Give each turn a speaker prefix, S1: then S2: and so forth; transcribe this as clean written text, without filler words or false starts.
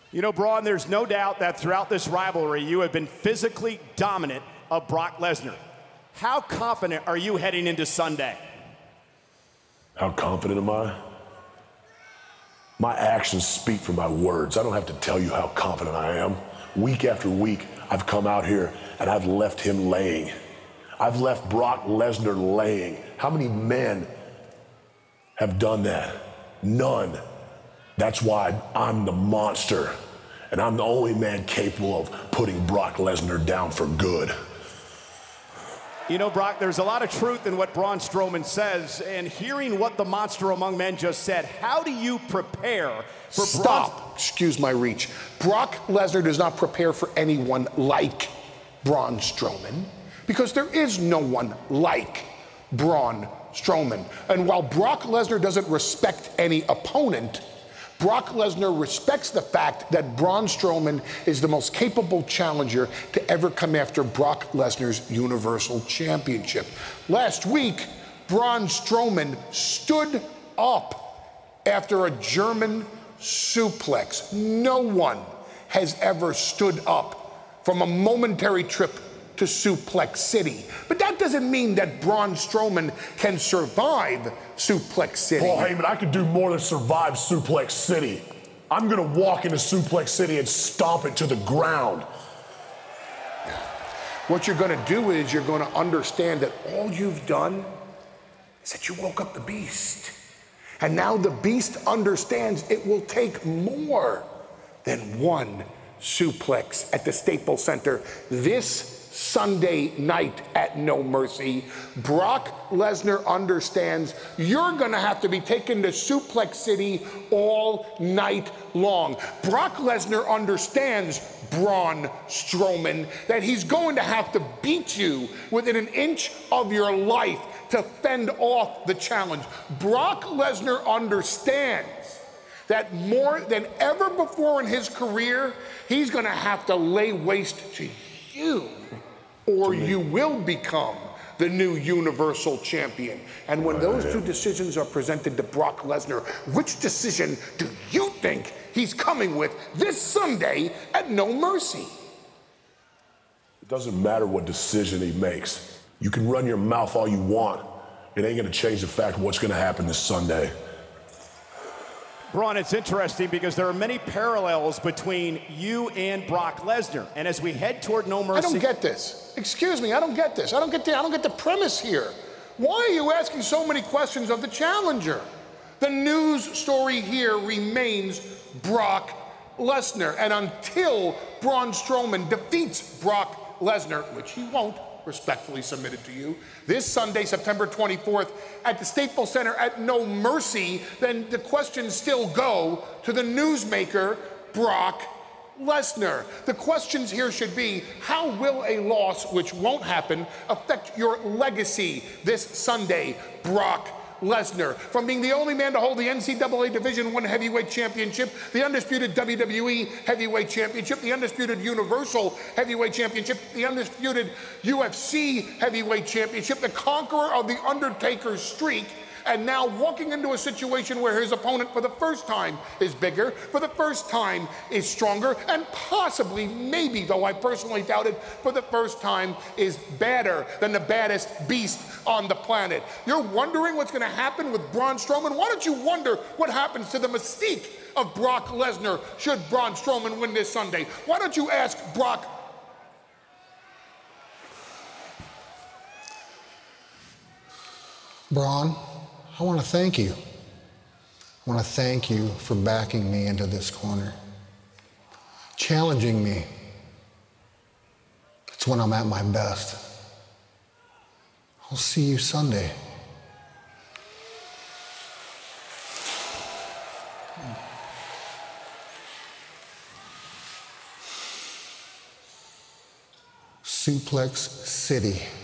S1: You know, Braun, there's no doubt that throughout this rivalry, you have been physically dominant of Brock Lesnar. How confident are you heading into Sunday?
S2: How confident am I? My actions speak for my words. I don't have to tell you how confident I am. Week after week, I've come out here and I've left him laying. I've left Brock Lesnar laying. How many men have done that? None. That's why I'm the monster. And I'm the only man capable of putting Brock Lesnar down for good.
S1: You know, Brock, there's a lot of truth in what Braun Strowman says, and hearing what the monster among men just said, how do you prepare for
S3: Stop. Excuse my reach. Brock Lesnar does not prepare for anyone like Braun Strowman, because there is no one like Braun Strowman. And while Brock Lesnar doesn't respect any opponent, Brock Lesnar respects the fact that Braun Strowman is the most capable challenger to ever come after Brock Lesnar's Universal Championship. Last week, Braun Strowman stood up after a German suplex. No one has ever stood up from a momentary trip to Suplex City. But that doesn't mean that Braun Strowman can survive Suplex City.
S2: Paul Heyman, I could do more than survive Suplex City. I'm gonna walk into Suplex City and stomp it to the ground.
S3: What you're gonna do is you're gonna understand that all you've done is that you woke up the beast. And now the beast understands it will take more than one suplex at the Staples Center this Sunday night at No Mercy. Brock Lesnar understands you're gonna have to be taken to Suplex City all night long. Brock Lesnar understands, Braun Strowman, that he's going to have to beat you within an inch of your life to fend off the challenge. Brock Lesnar understands that more than ever before in his career, he's gonna have to lay waste to you, or you will become the new Universal Champion. And when those two decisions are presented to Brock Lesnar, which decision do you think he's coming with this Sunday at No Mercy?
S2: It doesn't matter what decision he makes. You can run your mouth all you want. It ain't gonna change the fact of what's gonna happen this Sunday.
S1: Braun, it's interesting because there are many parallels between you and Brock Lesnar. And as we head toward No Mercy...
S3: I don't get this. Excuse me, I don't get this. I don't get the premise here. Why are you asking so many questions of the challenger? The news story here remains Brock Lesnar. And until Braun Strowman defeats Brock Lesnar, which he won't, respectfully submitted to you, this Sunday, September 24th, at the Staples Center at No Mercy, then the questions still go to the newsmaker, Brock Lesnar. The questions here should be, how will a loss, which won't happen, affect your legacy this Sunday, Brock Lesnar? From being the only man to hold the NCAA Division I Heavyweight Championship, the undisputed WWE Heavyweight Championship, the undisputed Universal Heavyweight Championship, the undisputed UFC Heavyweight Championship, the conqueror of the Undertaker's streak, and now walking into a situation where his opponent for the first time is bigger, for the first time is stronger, and possibly, maybe, though I personally doubt it, for the first time is badder than the baddest beast on the planet. You're wondering what's gonna happen with Braun Strowman? Why don't you wonder what happens to the mystique of Brock Lesnar should Braun Strowman win this Sunday? Why don't you ask Brock?
S4: Braun, I want to thank you. I want to thank you for backing me into this corner, challenging me. It's when I'm at my best. I'll see you Sunday. Suplex City.